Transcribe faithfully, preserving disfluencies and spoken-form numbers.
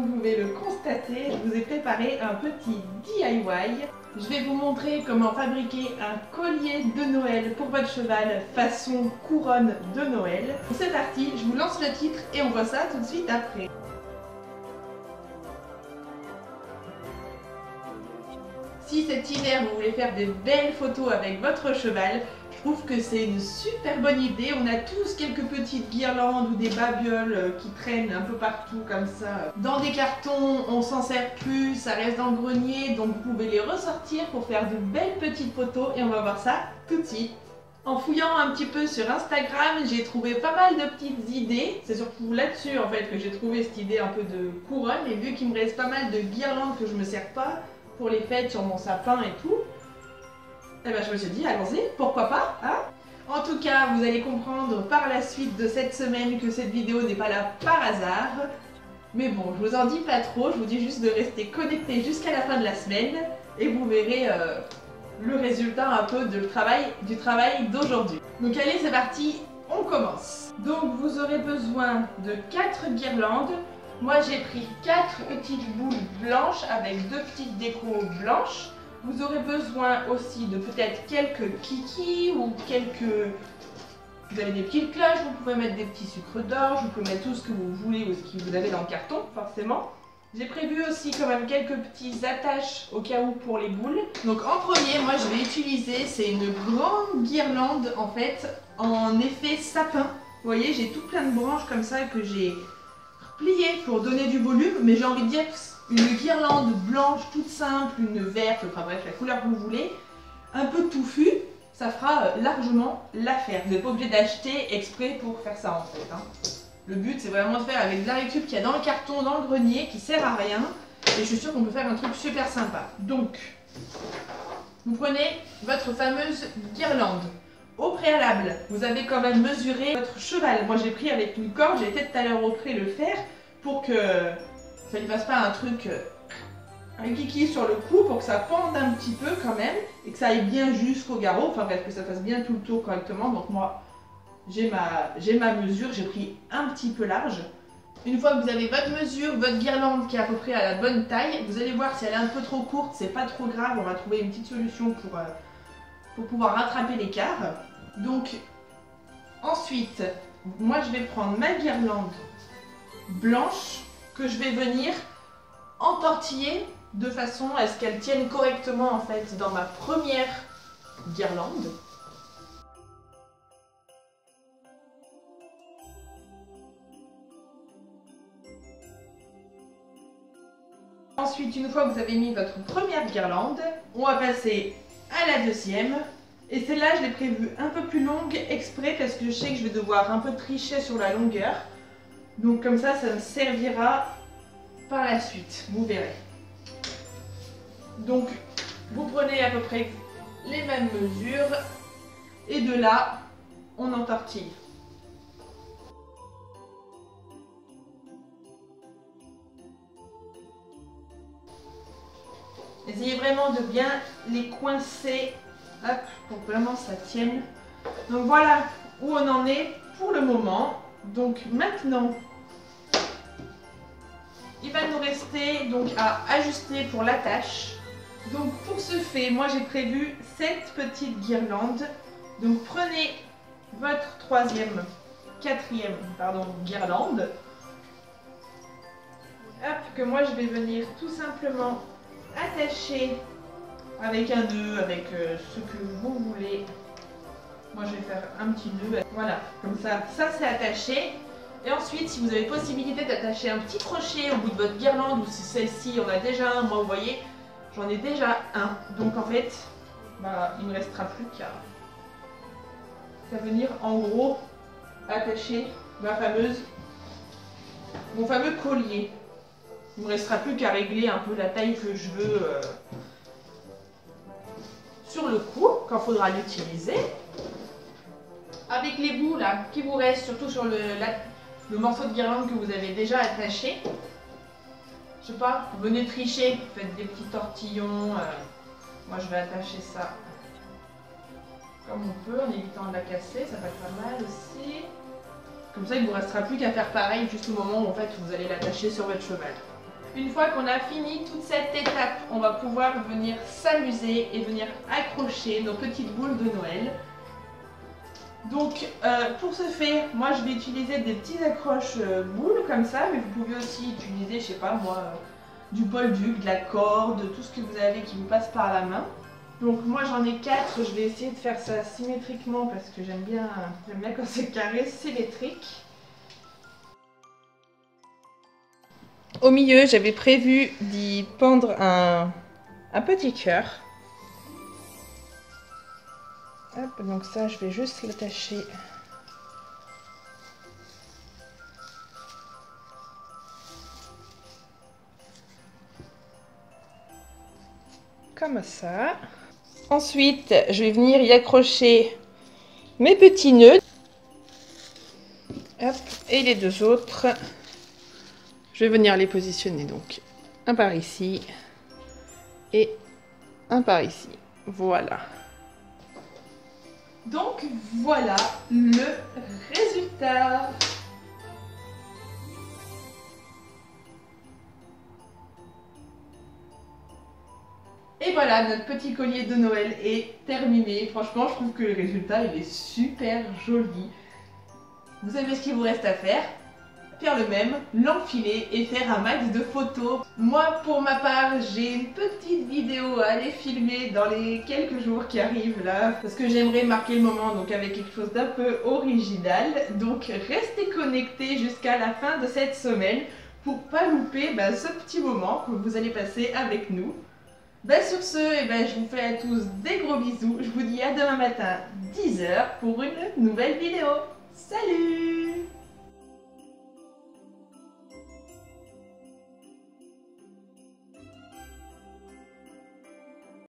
vous pouvez le constater, je vous ai préparé un petit D I Y. Je vais vous montrer comment fabriquer un collier de Noël pour votre cheval façon couronne de Noël. C'est parti, je vous lance le titre et on voit ça tout de suite après. Si cet hiver vous voulez faire des belles photos avec votre cheval, je trouve que c'est une super bonne idée. On a tous quelques petites guirlandes ou des babioles qui traînent un peu partout comme ça. Dans des cartons, on s'en sert plus, ça reste dans le grenier, donc vous pouvez les ressortir pour faire de belles petites photos et on va voir ça tout de suite. En fouillant un petit peu sur Instagram, j'ai trouvé pas mal de petites idées. C'est surtout là-dessus en fait que j'ai trouvé cette idée un peu de couronne. Et vu qu'il me reste pas mal de guirlandes que je me sers pas pour les fêtes sur mon sapin et tout, eh ben je me suis dit, allons-y, pourquoi pas, hein? En tout cas, vous allez comprendre par la suite de cette semaine que cette vidéo n'est pas là par hasard. Mais bon, je vous en dis pas trop, je vous dis juste de rester connecté jusqu'à la fin de la semaine et vous verrez euh, le résultat un peu de travail, du travail d'aujourd'hui. Donc allez, c'est parti, on commence. Donc vous aurez besoin de quatre guirlandes. Moi j'ai pris quatre petites boules blanches avec deux petites décos blanches. Vous aurez besoin aussi de peut-être quelques kikis ou quelques... Vous avez des petites cloches, vous pouvez mettre des petits sucres d'orge, vous pouvez mettre tout ce que vous voulez ou ce que vous avez dans le carton, forcément. J'ai prévu aussi quand même quelques petits attaches au cas où pour les boules. Donc en premier, moi je vais utiliser, c'est une grande guirlande en fait, en effet sapin. Vous voyez, j'ai tout plein de branches comme ça que j'ai pliées pour donner du volume, mais j'ai envie de dire une guirlande blanche toute simple, une verte, enfin bref, la couleur que vous voulez, un peu touffue, ça fera largement l'affaire. Vous n'êtes pas obligé d'acheter exprès pour faire ça en fait. Hein. Le but c'est vraiment de faire avec de la récup qu'il y a dans le carton, dans le grenier, qui sert à rien. Et je suis sûre qu'on peut faire un truc super sympa. Donc, vous prenez votre fameuse guirlande. Au préalable, vous avez quand même mesuré votre cheval. Moi j'ai pris avec une corde, j'ai été tout à l'heure au pré le faire pour que ça ne fasse pas un truc, un kiki sur le cou, pour que ça pende un petit peu quand même et que ça aille bien jusqu'au garrot, enfin bref, que ça fasse bien tout le tour correctement. Donc moi, j'ai ma, j'ai ma mesure, j'ai pris un petit peu large. Une fois que vous avez votre mesure, votre guirlande qui est à peu près à la bonne taille, vous allez voir si elle est un peu trop courte, c'est pas trop grave, on va trouver une petite solution pour, euh, pour pouvoir rattraper l'écart. Donc ensuite, moi je vais prendre ma guirlande blanche que je vais venir entortiller de façon à ce qu'elle tienne correctement en fait dans ma première guirlande. Ensuite, une fois que vous avez mis votre première guirlande, on va passer à la deuxième. Et celle-là, je l'ai prévue un peu plus longue exprès parce que je sais que je vais devoir un peu tricher sur la longueur. Donc comme ça, ça me servira par la suite, vous verrez. Donc, vous prenez à peu près les mêmes mesures et de là, on entortille. Essayez vraiment de bien les coincer, hop, pour que vraiment ça tienne. Donc voilà où on en est pour le moment. Donc maintenant, il va nous rester donc à ajuster pour l'attache. Donc pour ce fait, moi j'ai prévu cette petite guirlande. Donc prenez votre troisième, quatrième, pardon, guirlande. Hop, que moi je vais venir tout simplement attacher avec un nœud, avec euh, ce que vous voulez. Moi je vais faire un petit nœud, voilà, comme ça, ça c'est attaché. Et ensuite, si vous avez possibilité d'attacher un petit crochet au bout de votre guirlande, ou si celle-ci en a déjà un, moi vous voyez, j'en ai déjà un. Donc en fait, bah, il ne me restera plus qu'à qu'à venir en gros attacher ma fameuse, mon fameux collier. Il ne me restera plus qu'à régler un peu la taille que je veux euh, sur le cou, quand il faudra l'utiliser. Avec les bouts là, qui vous restent, surtout sur le, la, le morceau de guirlande que vous avez déjà attaché. Je sais pas, vous venez tricher, vous faites des petits tortillons. Euh, moi je vais attacher ça comme on peut, en évitant de la casser, ça va être pas mal aussi. Comme ça il ne vous restera plus qu'à faire pareil juste au moment où en fait vous allez l'attacher sur votre cheval. Une fois qu'on a fini toute cette étape, on va pouvoir venir s'amuser et venir accrocher nos petites boules de Noël. Donc euh, pour ce faire, moi je vais utiliser des petits accroches euh, boules comme ça, mais vous pouvez aussi utiliser, je sais pas moi, euh, du bolduc, de la corde, tout ce que vous avez qui vous passe par la main. Donc moi j'en ai quatre, je vais essayer de faire ça symétriquement parce que j'aime bien, j'aime bien quand c'est carré, symétrique. Au milieu, j'avais prévu d'y pendre un, un petit cœur. Hop, donc ça, je vais juste l'attacher. Comme ça. Ensuite, je vais venir y accrocher mes petits nœuds. Hop, et les deux autres. Je vais venir les positionner donc un par ici et un par ici. Voilà. Donc voilà le résultat. Et voilà, notre petit collier de Noël est terminé. Franchement, je trouve que le résultat il est super joli. Vous savez ce qu'il vous reste à faire? Faire le même, l'enfiler et faire un max de photos. Moi pour ma part j'ai une petite vidéo à aller filmer dans les quelques jours qui arrivent là parce que j'aimerais marquer le moment donc avec quelque chose d'un peu original. Donc restez connectés jusqu'à la fin de cette semaine pour pas louper bah, ce petit moment que vous allez passer avec nous. Bah, sur ce, eh ben, je vous fais à tous des gros bisous. Je vous dis à demain matin dix heures pour une nouvelle vidéo. Salut!